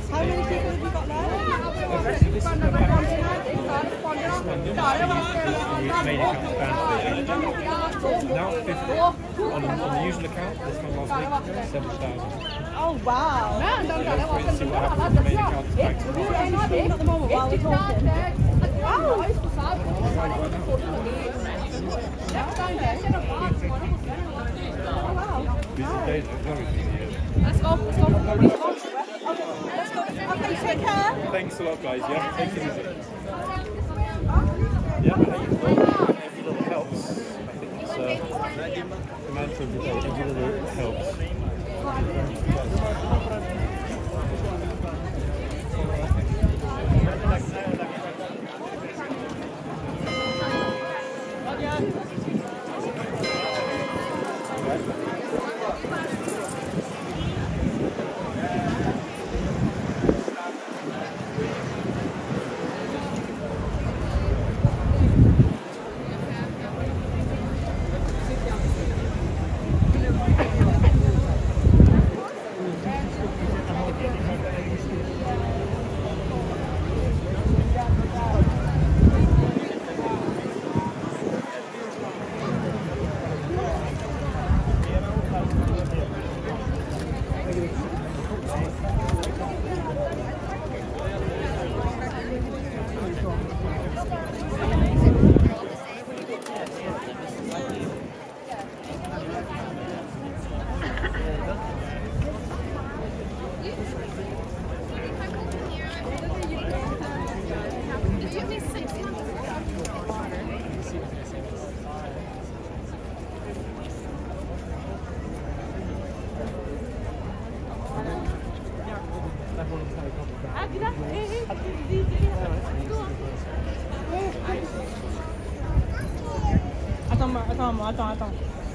How many people have you got there? Now 50. On the usual account, this one last week, 7,000. Oh wow. Let's see what happens when the main account is back tomorrow. At the moment while we're talking. Busy day, very busy. Let's go. Okay, take care. Thanks a lot, guys. Yeah, take it easy. Yeah, every little helps. I think it's the mantra of every little helps. Attends.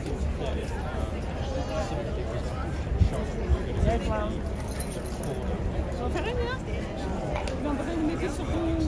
Ja, klaar. Wat ga je nu? Dan beginnen we met iets op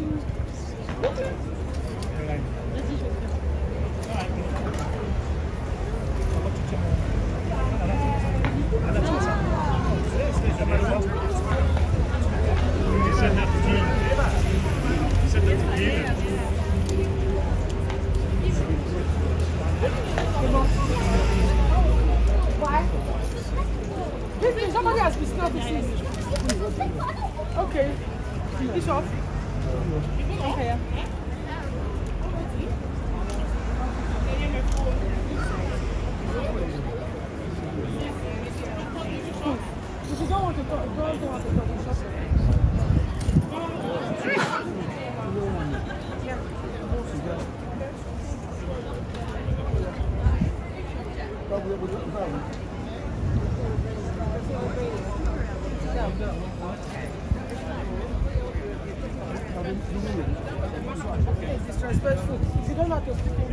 Oké, die is af. Oké, ja. Dus je don't want to It's disrespectful. If you don't know how to speak,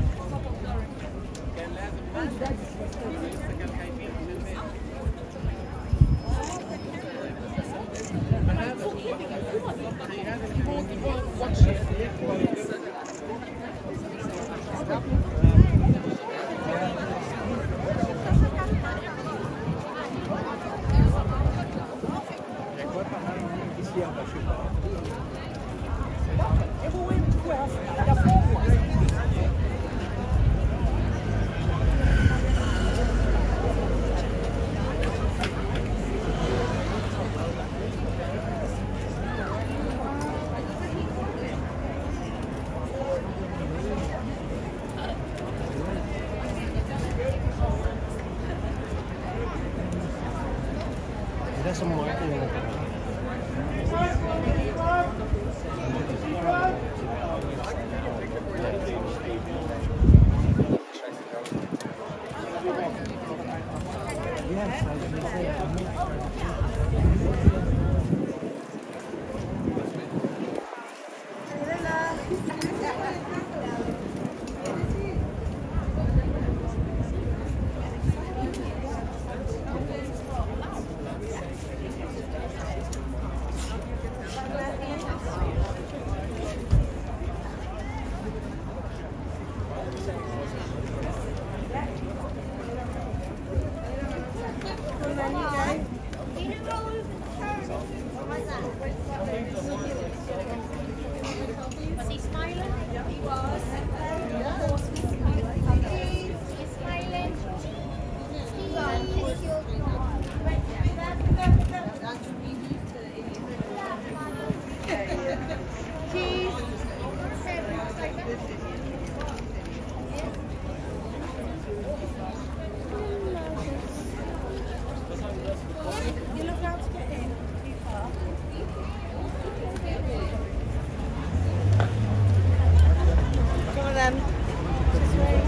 That's a marketing. Yes, I was going to say. Good morning, guys. Was he smiling? He was. He's smiling. Cheese. You look out to get in. Come on then. This way.